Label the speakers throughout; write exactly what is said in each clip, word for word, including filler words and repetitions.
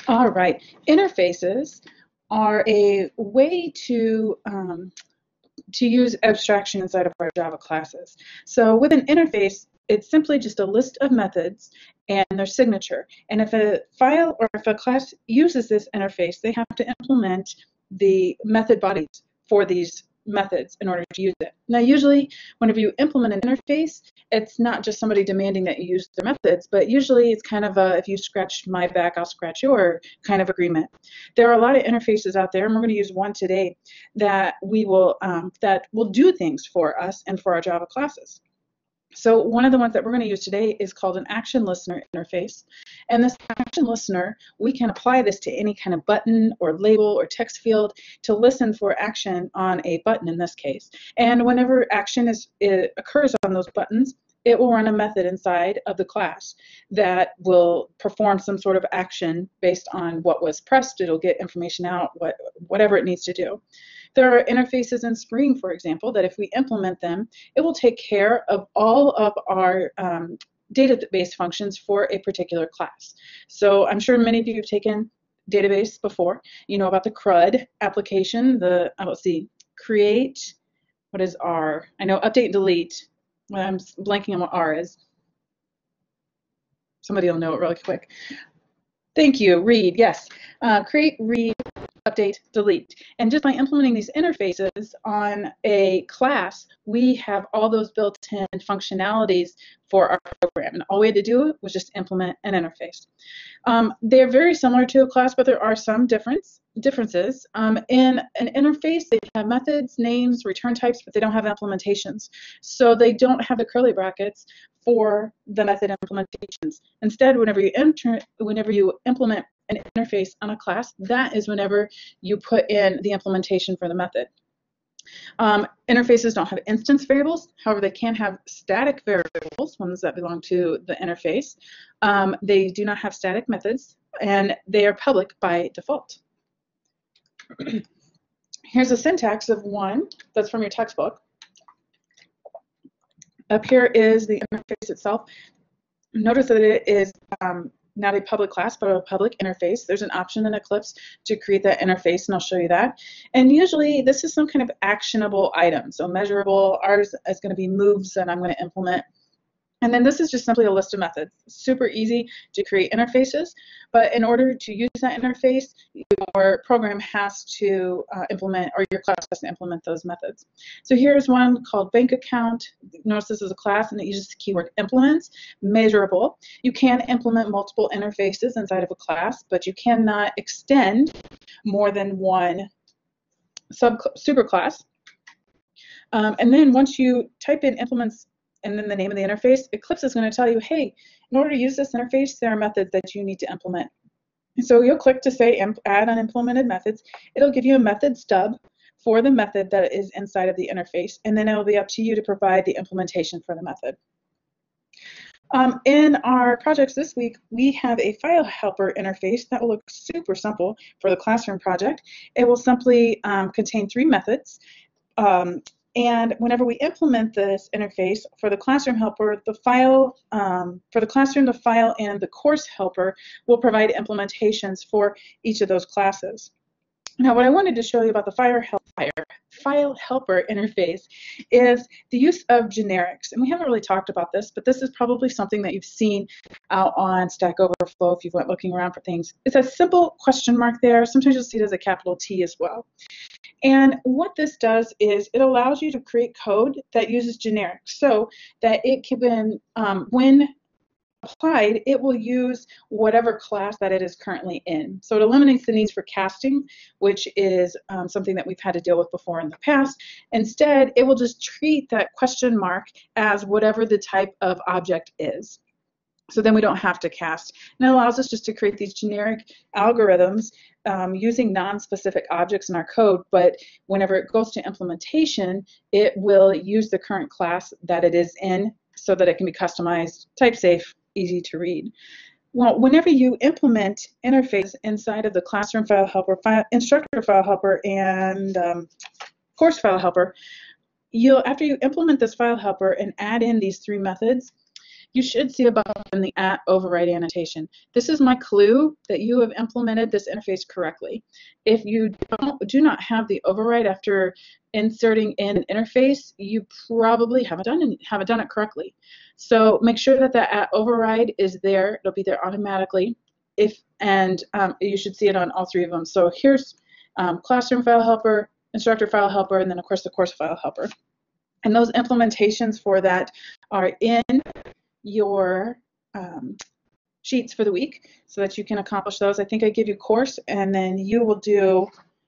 Speaker 1: All right. Interfaces are a way to um, to use abstraction inside of our Java classes. So with an interface, it's simply just a list of methods and their signature. And if a file or if a class uses this interface, they have to implement the method bodies for these methods in order to use it. Now, usually, whenever you implement an interface, it's not just somebody demanding that you use their methods, but usually it's kind of a if you scratch my back, I'll scratch your kind of agreement. There are a lot of interfaces out there, and we're going to use one today that we will um, that will do things for us and for our Java classes. So one of the ones that we're going to use today is called an action listener interface. And this action listener, we can apply this to any kind of button or label or text field to listen for action on a button in this case. And whenever action is it occurs on those buttons, it will run a method inside of the class that will perform some sort of action based on what was pressed. It'll get information out, what, whatever it needs to do. There are interfaces in Spring, for example, that if we implement them, it will take care of all of our um, database functions for a particular class. So I'm sure many of you have taken database before. You know about the CRUD application, the, oh, let's see, create, what is R? I know update and delete. I'm blanking on what R is. Somebody will know it really quick. Thank you, read, yes. Uh, create, read, update, delete. And just by implementing these interfaces on a class, we have all those built-in functionalities for our program. And all we had to do was just implement an interface. Um, they're very similar to a class, but there are some difference, differences. Um, in an interface, they have methods, names, return types, but they don't have implementations. So they don't have the curly brackets for the method implementations. Instead, whenever you enter, whenever you implement an interface on a class, that is whenever you put in the implementation for the method. Um, interfaces don't have instance variables, however, they can have static variables, ones that belong to the interface. Um, they do not have static methods, and they are public by default. Here's a syntax of one that's from your textbook. Up here is the interface itself. Notice that it is um, not a public class, but a public interface. There's an option in Eclipse to create that interface, and I'll show you that. And usually this is some kind of actionable item. So measurable, ours is going to be moves that I'm going to implement. And then this is just simply a list of methods. Super easy to create interfaces, but in order to use that interface, your program has to uh, implement, or your class has to implement those methods. So here's one called bank account. Notice this is a class and it uses the keyword implements. Measurable. You can implement multiple interfaces inside of a class, but you cannot extend more than one sub superclass. Um, and then once you type in implements and then the name of the interface, Eclipse is going to tell you, hey, in order to use this interface, there are methods that you need to implement. And so you'll click to say add unimplemented methods. It'll give you a method stub for the method that is inside of the interface, and then it'll be up to you to provide the implementation for the method. Um, in our projects this week, we have a file helper interface that will look super simple for the classroom project. It will simply um, contain three methods. Um, And whenever we implement this interface for the classroom helper, the file, um, for the classroom, the file, and the course helper will provide implementations for each of those classes. Now, what I wanted to show you about the file, help, file, file helper interface is the use of generics. And we haven't really talked about this, but this is probably something that you've seen out on Stack Overflow if you went looking around for things. It's a simple question mark there. Sometimes you'll see it as a capital T as well. And what this does is it allows you to create code that uses generics so that it can, um, when applied, it will use whatever class that it is currently in. So it eliminates the needs for casting, which is um, something that we've had to deal with before in the past. Instead, it will just treat that question mark as whatever the type of object is. So then we don't have to cast. And it allows us just to create these generic algorithms um, using non-specific objects in our code, but whenever it goes to implementation, it will use the current class that it is in so that it can be customized, type safe, easy to read. Well, whenever you implement interface inside of the classroom file helper, file, instructor file helper, and um, course file helper, you'll, after you implement this file helper and add in these three methods, you should see above in the at override annotation. This is my clue that you have implemented this interface correctly. If you don't, do not have the override after inserting in an interface, you probably haven't done it, haven't done it correctly. So make sure that that at override is there. It'll be there automatically. If and um, you should see it on all three of them. So here's um, classroom file helper, instructor file helper, and then of course the course file helper. And those implementations for that are in your um, sheets for the week so that you can accomplish those. I think I give you course, and then you will do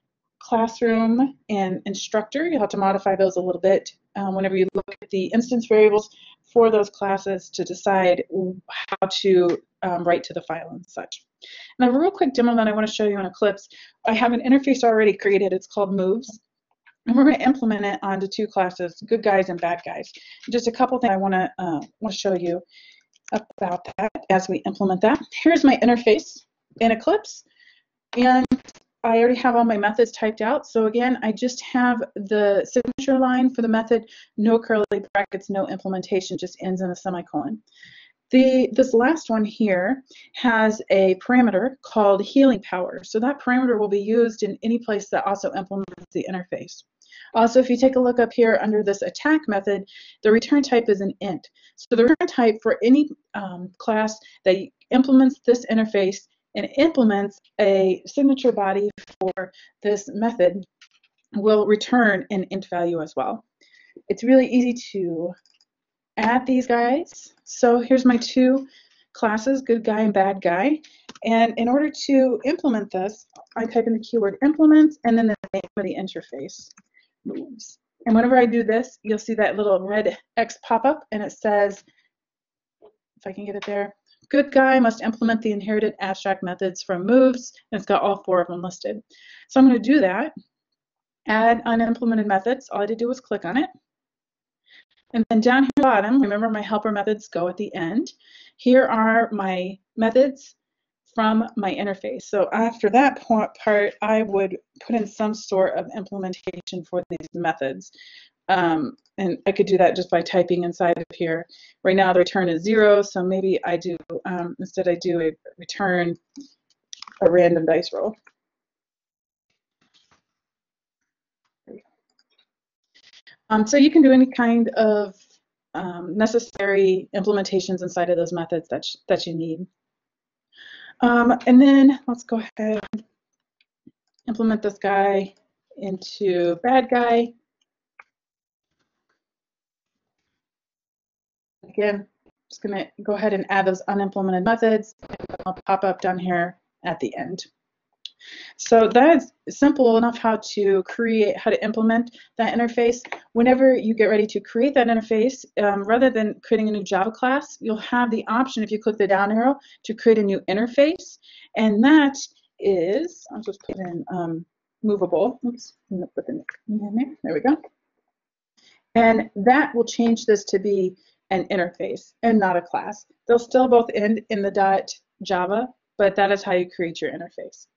Speaker 1: classroom and instructor. You'll have to modify those a little bit um, whenever you look at the instance variables for those classes to decide how to um, write to the file and such. Now, a real quick demo that I want to show you in Eclipse. I have an interface already created. It's called Moves. And we're going to implement it onto two classes, good guys and bad guys. Just a couple things I want to uh, want to show you about that as we implement that. Here's my interface in Eclipse, and I already have all my methods typed out. So again, I just have the signature line for the method, no curly brackets, no implementation, just ends in a semicolon. The, this last one here has a parameter called healing power. So that parameter will be used in any place that also implements the interface. Also, if you take a look up here under this attack method, the return type is an int. So the return type for any um, class that implements this interface and implements a signature body for this method will return an int value as well. It's really easy to add these guys. So here's my two classes, good guy and bad guy. And in order to implement this, I type in the keyword implement and then the name of the interface, Moves. And whenever I do this, you'll see that little red X pop up, and it says, if I can get it there, good guy must implement the inherited abstract methods from Moves, and it's got all four of them listed. So I'm going to do that, add unimplemented methods. All I did do was click on it. And then down here at the bottom, remember my helper methods go at the end. Here are my methods from my interface. So after that part, I would put in some sort of implementation for these methods. Um, and I could do that just by typing inside of here. Right now the return is zero, so maybe I do, um, instead I do a return a random dice roll. Um, so you can do any kind of um, necessary implementations inside of those methods that, that you need. Um, and then let's go ahead and implement this guy into bad guy. Again, just going to go ahead and add those unimplemented methods, and I'll pop up down here at the end. So that's simple enough how to create, how to implement that interface. Whenever you get ready to create that interface, um, rather than creating a new Java class, you'll have the option, if you click the down arrow, to create a new interface. And that is, I'll just put in um, movable. Oops, put the in there. There we go. And that will change this to be an interface and not a class. They'll still both end in the .java, but that is how you create your interface.